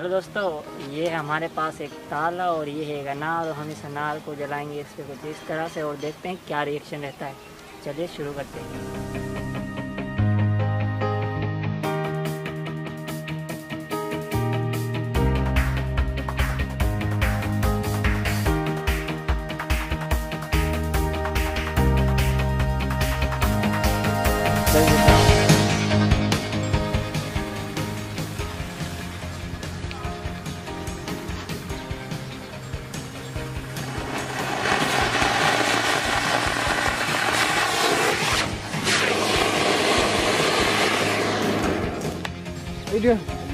और दोस्तों ये हमारे पास एक ताला और ये है अनार और हम इस अनार को जलाएंगे इस पे कुछ इस तरह से और देखते हैं क्या रिएक्शन रहता है। चलिए शुरू करते हैं। वीडियो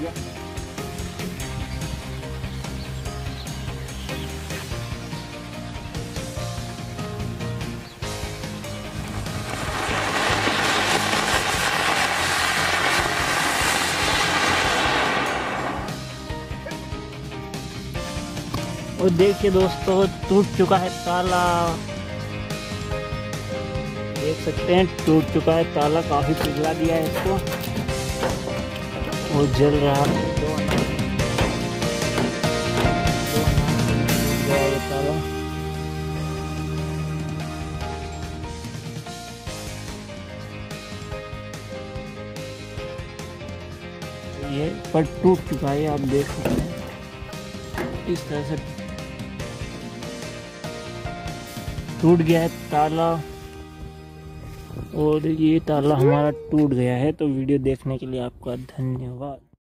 और देखिए दोस्तों टूट चुका है ताला, देख सकते हैं टूट चुका है ताला, काफी पिघला दिया है इसको और जल रहा है। ये ताला ये पर टूट चुका है, आप देख सकते हैं इस तरह से टूट गया है ताला और ये ताला हमारा टूट गया है। तो वीडियो देखने के लिए आपका धन्यवाद।